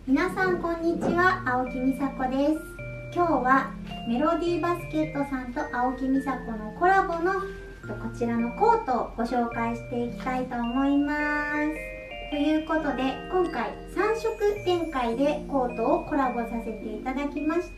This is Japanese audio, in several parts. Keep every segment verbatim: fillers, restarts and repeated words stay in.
皆さんこんにちは、青木美佐子です。今日はメロディーバスケットさんと青木美佐子のコラボのこちらのコートをご紹介していきたいと思います。ということで今回さん色展開でコートをコラボさせていただきました。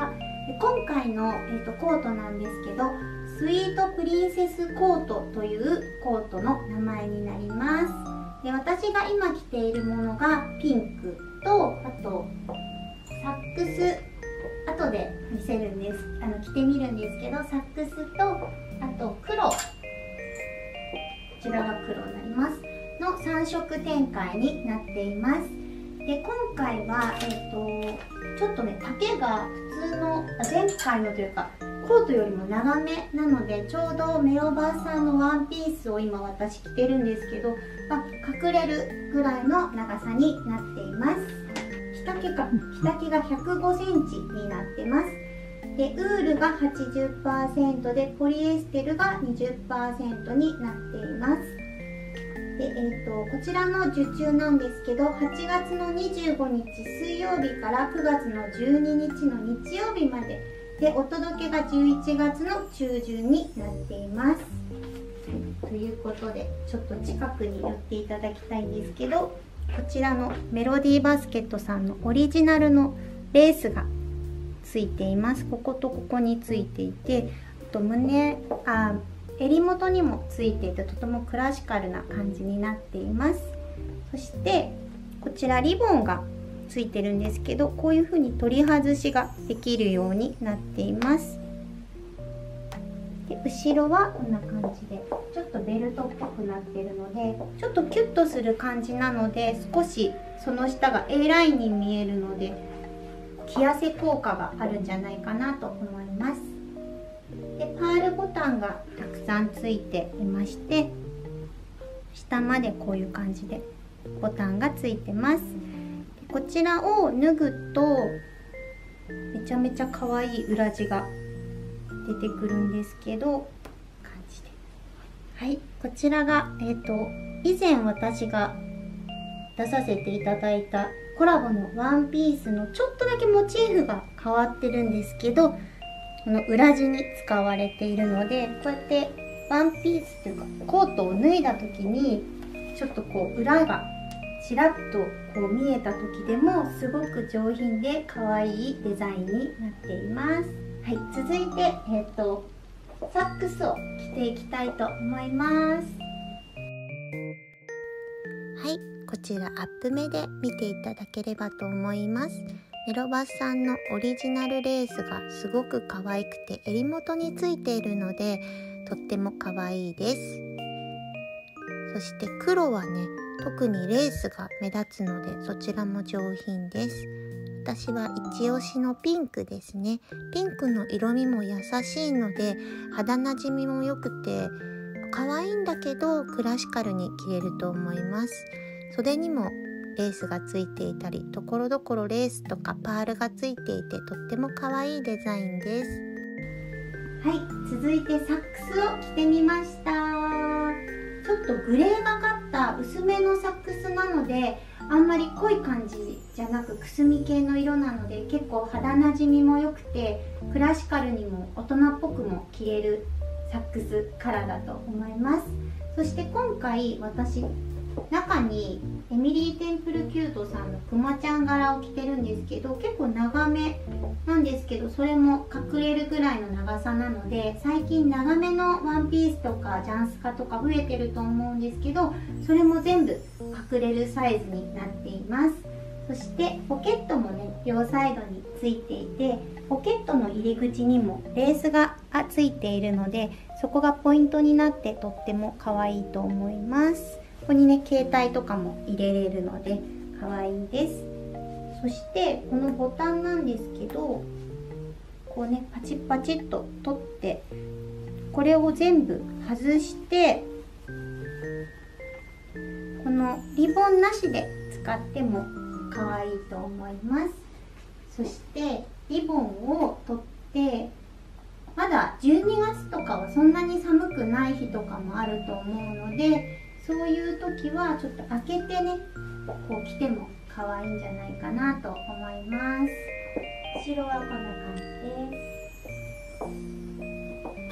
で今回の、えーと、コートなんですけど、スイートプリンセスコートというコートの名前になります。で私が今着ているものがピンクと、あとサックス、後で見せるんです、あの着てみるんですけど、サックスとあと黒、こちらが黒になりますのさん色展開になっています。で今回は、えー、とちょっとね丈が普通の前回のというかコートよりも長めなので、ちょうどメロバーさんのワンピースを今私着てるんですけど、あ隠れるぐらいの長さになっています。着丈が着丈がひゃくごセンチになってます。でウールが はちじゅっパーセント でポリエステルが にじゅっパーセント になっています。で、えー、とこちらの受注なんですけど、はちがつのにじゅうごにち水曜日からくがつのじゅうににちの日曜日までで、お届けがじゅういちがつの中旬になっています。ということでちょっと近くに寄っていただきたいんですけど、こちらのメロディーバスケットさんのオリジナルのレースがついています。こことここについていて、あと胸あ襟元にもついていて、とてもクラシカルな感じになっています。そしてこちらリボンがついてるんですけど、こういう風に取り外しができるようになっています。で後ろはこんな感じでちょっとベルトっぽくなってるので、ちょっとキュッとする感じなので、少しその下が エー ラインに見えるので着痩せ効果があるんじゃないかなと思います。でパールボタンがたくさんついていまして、下までこういう感じでボタンがついてます。こちらを脱ぐとめちゃめちゃ可愛い裏地が出てくるんですけど、感じで、はい、こちらが、えーと、以前私が出させていただいたコラボのワンピースのちょっとだけモチーフが変わってるんですけど、この裏地に使われているので、こうやってワンピースというかコートを脱いだ時にちょっとこう裏がちらっとこう見えた時でもすごく上品で可愛いデザインになっています。はい、続いて、えーと、サックスを着ていきたいと思います。 はい、こちらアップ目で見ていただければと思います。メロバスさんのオリジナルレースがすごく可愛くて、襟元についているのでとっても可愛いです。そして黒はね、特にレースが目立つのでそちらも上品です。私は一押しのピンクですね。ピンクの色味も優しいので肌なじみも良くて可愛いんだけどクラシカルに着れると思います。袖にもレースがついていたり、ところどころレースとかパールがついていてとっても可愛いデザインです。 はい、続いてサックスを着てみました。ちょっとグレーがかった薄めのサックスなので、あんまり濃い感じじゃなくくすみ系の色なので結構肌なじみも良くて、クラシカルにも大人っぽくも着れるサックスカラーだと思います。そして今回私中にエミリー・テンプルキュートさんのくまちゃん柄を着てるんですけど、結構長めなんですけど、それも隠れるぐらいの長さなので、最近長めのワンピースとかジャンスカとか増えてると思うんですけど、それも全部隠れるサイズになっています。そしてポケットもね両サイドについていて、ポケットの入り口にもレースがついているので、そこがポイントになってとっても可愛いと思います。ここにね携帯とかも入れれるので可愛いです。そしてこのボタンなんですけど、こうねパチッパチッと取って、これを全部外してこのリボンなしで使っても可愛いと思います。そしてリボンを取って、まだじゅうにがつとかはそんなに寒くない日とかもあると思うので、そういう時はちょっと開けてねこう着ても可愛いんじゃないかなと思います。後ろはこんな感じです。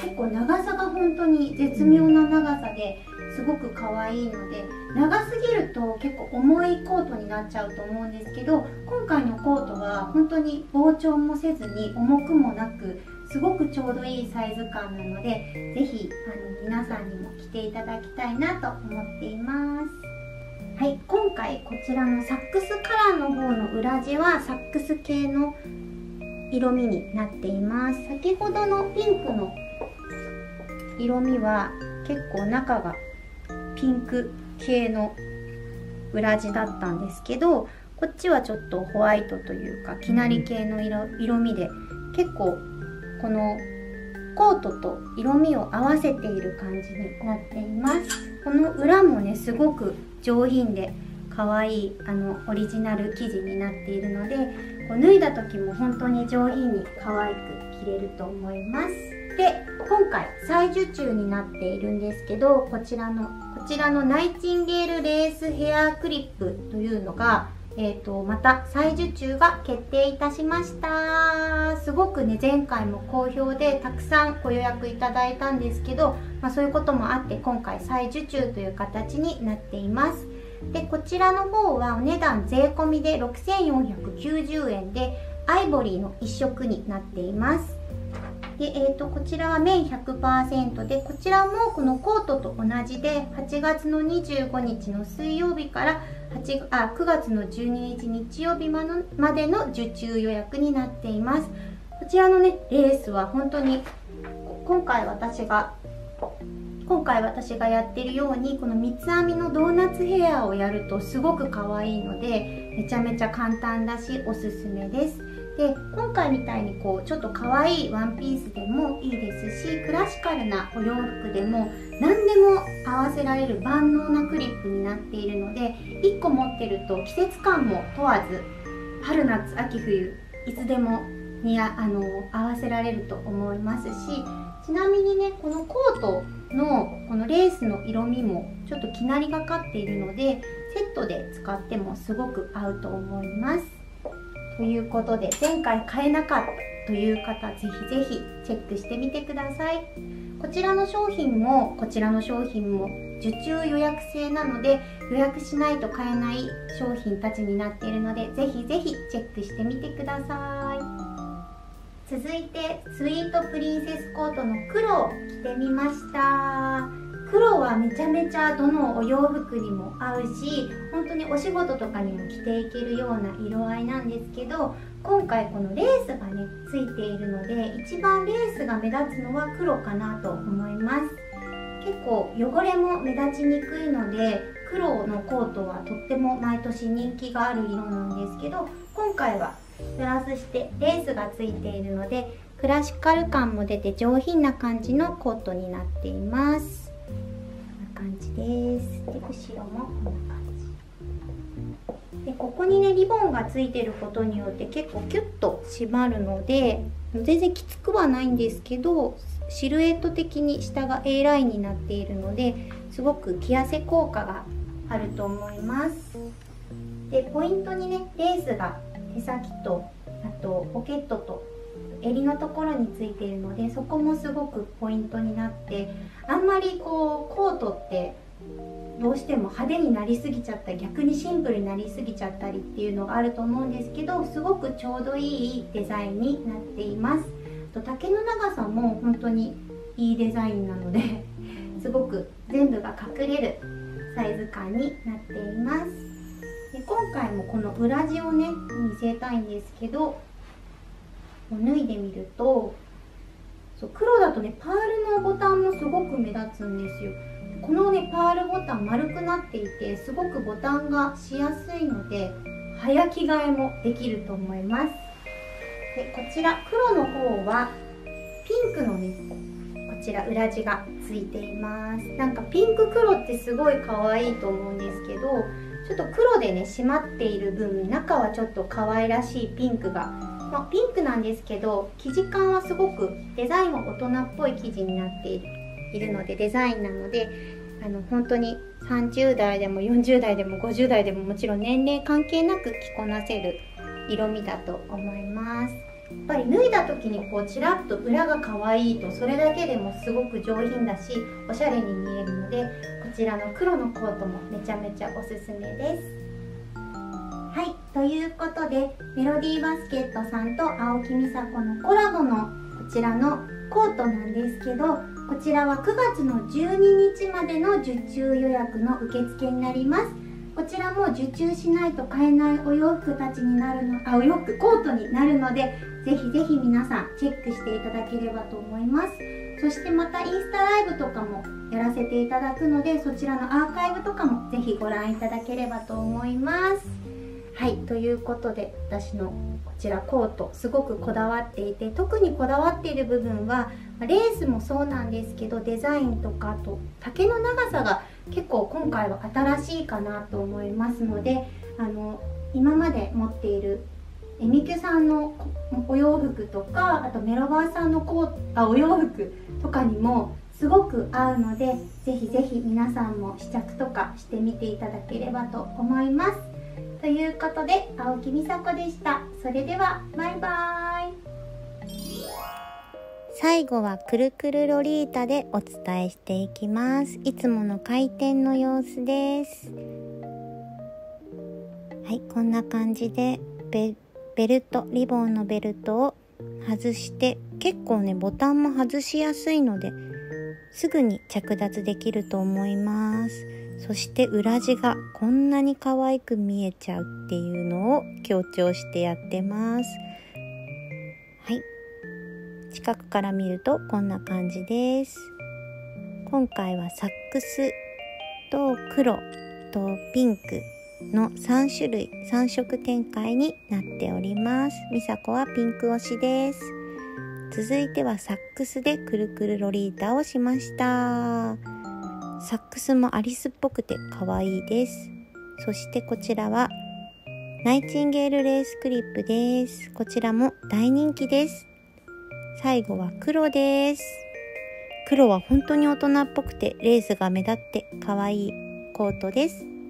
結構長さが本当に絶妙な長さですごく可愛いので、長すぎると結構重いコートになっちゃうと思うんですけど、今回のコートは本当に膨張もせずに重くもなく、すごくちょうどいいサイズ感なので、ぜひあの皆さんにも着ていただきたいなと思っています。はい、今回こちらのサックスカラーの方の裏地はサックス系の色味になっています。先ほどのピンクの色味は結構中がピンク系の裏地だったんですけど、こっちはちょっとホワイトというかきなり系の 色, 色味で、結構このコートと色味を合わせている感じになっています。この裏もねすごく上品で可愛いあのオリジナル生地になっているので、こう脱いだ時も本当に上品に可愛く着れると思います。で、今回再受注になっているんですけど、こちらのこちらのナイチンゲールレースヘアクリップというのが、えーと、また再受注が決定いたしました。すごくね前回も好評でたくさんご予約いただいたんですけど、まあ、そういうこともあって今回再受注という形になっています。で、こちらの方はお値段税込みでろくせんよんひゃくきゅうじゅうえんでアイボリーの一色になっています。で、えーと、こちらは綿 ひゃくパーセント で、こちらもこのコートと同じではちがつのにじゅうごにちの水曜日から8あくがつのじゅうににち日曜日までの受注予約になっています。こちらのねレースは本当に今回私が今回私がやってるようにこの三つ編みのドーナツヘアをやるとすごく可愛いので、めちゃめちゃ簡単だしおすすめです。で、今回みたいにこうちょっと可愛いワンピースでもいいですし、クラシカルなお洋服でも何でも合わせられる万能なクリップになっているので、いっこ持ってると季節感も問わず春夏秋冬いつでもにああの合わせられると思いますし、ちなみにねこのコートのこのレースの色味もちょっときなりがかっているので、セットで使ってもすごく合うと思います。ということで、前回買えなかったという方、ぜひぜひチェックしてみてください。こちらの商品もこちらの商品も受注予約制なので、予約しないと買えない商品たちになっているので、ぜひぜひチェックしてみてください。続いてスイートプリンセスコートの黒を着てみました。黒はめちゃめちゃどのお洋服にも合うし、本当にお仕事とかにも着ていけるような色合いなんですけど、今回このレースがねついているので、一番レースが目立つのは黒かなと思います。結構汚れも目立ちにくいので、黒のコートはとっても毎年人気がある色なんですけど、今回はプラスしてレースがついているのでクラシカル感も出て上品な感じのコートになっています。こんな感じです。で、後ろもこんな感じで、ここにねリボンがついていることによって結構キュッと締まるので全然きつくはないんですけど、シルエット的に下が エー ラインになっているのですごく着痩せ効果があると思います。で、ポイントにねレースが手先とあとポケットと襟のところについているので、そこもすごくポイントになって、あんまりこうコートってどうしても派手になりすぎちゃったり、逆にシンプルになりすぎちゃったりっていうのがあると思うんですけど、すごくちょうどいいデザインになっています。あと丈の長さも本当にいいデザインなのですごく全部が隠れるサイズ感になっています。で、今回もこの裏地をね見せたいんですけど、脱いでみるとそう黒だとねパールのボタンもすごく目立つんですよ。このねパールボタン丸くなっていてすごくボタンがしやすいので早着替えもできると思います。で、こちら黒の方はピンクのねこちら裏地がついています。なんかピンク黒ってすごい可愛いと思うんですけど、ちょっと黒でね締まっている分中はちょっと可愛らしいピンクが、まあ、ピンクなんですけど生地感はすごくデザインは大人っぽい生地になっているいるのでデザインなのであの本当にさんじゅう代でもよんじゅう代でもごじゅう代でももちろん年齢関係なく着こなせる色味だと思います。やっぱり脱いだ時にこうちらっと裏が可愛いとそれだけでもすごく上品だしおしゃれに見えるので、こちらの黒のコートもめちゃめちゃおすすめです。はい、ということでメロディーバスケットさんと青木美沙子のコラボのこちらのコートなんですけど、こちらはくがつのじゅうににちまでの受注予約の受付になります。こちらも受注しないと買えないお洋服たちになるのあお洋服コートになるので、ぜひぜひ皆さんチェックしていただければと思います。そしてまたインスタライブとかもやらせていただくので、そちらのアーカイブとかもぜひご覧いただければと思います。はい、ということで私のこちらコートすごくこだわっていて、特にこだわっている部分はレースもそうなんですけど、デザインとかあと丈の長さが結構今回は新しいかなと思いますので、あの今まで持っているエミキュさんのお洋服とか、あとメロバーさんのコーあお洋服とかにもすごく合うので、ぜひぜひ皆さんも試着とかしてみていただければと思います。ということで青木美沙子でした。それではバイバーイ。 最後はくるくるロリータでお伝えしていきます。いつもの開店の様子です。はい、こんな感じで ベ, ベルトリボンのベルトを外して、結構ねボタンも外しやすいのですぐに着脱できると思います。そして裏地がこんなに可愛く見えちゃうっていうのを強調してやってます。はい、近くから見るとこんな感じです。今回はサックスと黒とピンクのさんしゅるいさん色展開になっております。美沙子はピンク推しです。続いてはサックスでくるくるロリータをしました。サックスもアリスっぽくて可愛いです。そしてこちらはナイチンゲールレースクリップです。こちらも大人気です。最後は黒です。黒は本当に大人っぽくてレースが目立って可愛いコートです。